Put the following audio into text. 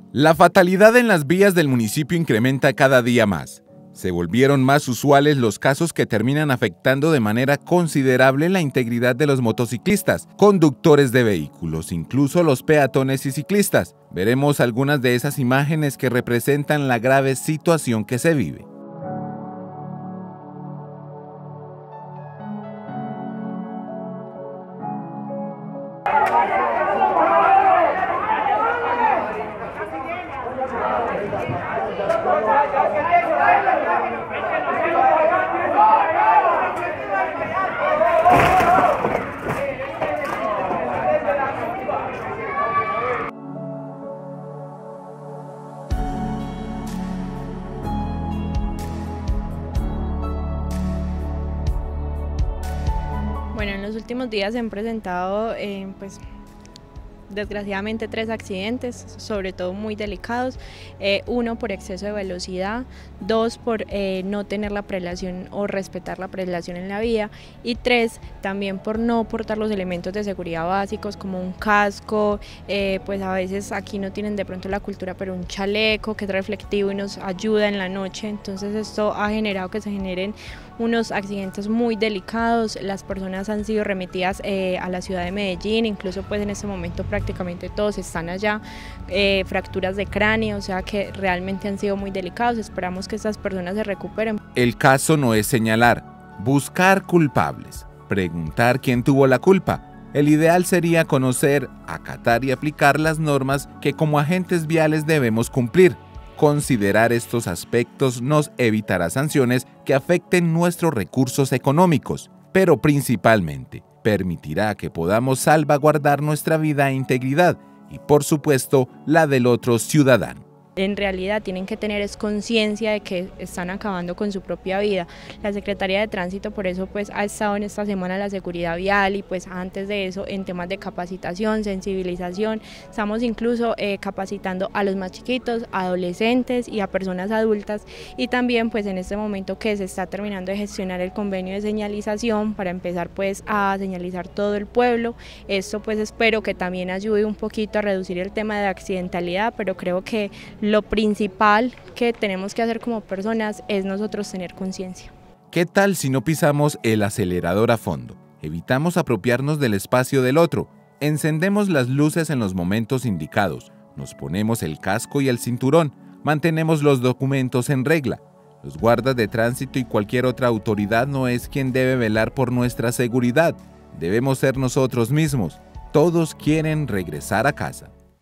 La fatalidad en las vías del municipio incrementa cada día más. Se volvieron más usuales los casos que terminan afectando de manera considerable la integridad de los motociclistas, conductores de vehículos, incluso los peatones y ciclistas. Veremos algunas de esas imágenes que representan la grave situación que se vive. Bueno, en los últimos días se han presentado, desgraciadamente 3 accidentes, sobre todo muy delicados, 1 por exceso de velocidad, 2 por no tener la prelación o respetar la prelación en la vía y 3 también por no portar los elementos de seguridad básicos como un casco, pues a veces aquí no tienen de pronto la cultura, pero un chaleco que es reflectivo y nos ayuda en la noche. Entonces esto ha generado que se generen unos accidentes muy delicados. Las personas han sido remitidas a la ciudad de Medellín, incluso pues en este momento prácticamente todos están allá, fracturas de cráneo, o sea que realmente han sido muy delicados. Esperamos que estas personas se recuperen. El caso no es señalar, buscar culpables, preguntar quién tuvo la culpa. El ideal sería conocer, acatar y aplicar las normas que como agentes viales debemos cumplir. Considerar estos aspectos nos evitará sanciones que afecten nuestros recursos económicos, pero principalmente permitirá que podamos salvaguardar nuestra vida e integridad y, por supuesto, la del otro ciudadano. En realidad tienen que tener conciencia de que están acabando con su propia vida. La Secretaría de Tránsito por eso pues ha estado en esta semana la seguridad vial y pues antes de eso en temas de capacitación, sensibilización. Estamos incluso capacitando a los más chiquitos, adolescentes y a personas adultas, y también pues en este momento que se está terminando de gestionar el convenio de señalización para empezar pues a señalizar todo el pueblo. Esto pues espero que también ayude un poquito a reducir el tema de accidentalidad, pero creo que lo principal que tenemos que hacer como personas es nosotros tener conciencia. ¿Qué tal si no pisamos el acelerador a fondo? Evitamos apropiarnos del espacio del otro, encendemos las luces en los momentos indicados, nos ponemos el casco y el cinturón, mantenemos los documentos en regla. Los guardas de tránsito y cualquier otra autoridad no es quien debe velar por nuestra seguridad, debemos ser nosotros mismos. Todos quieren regresar a casa.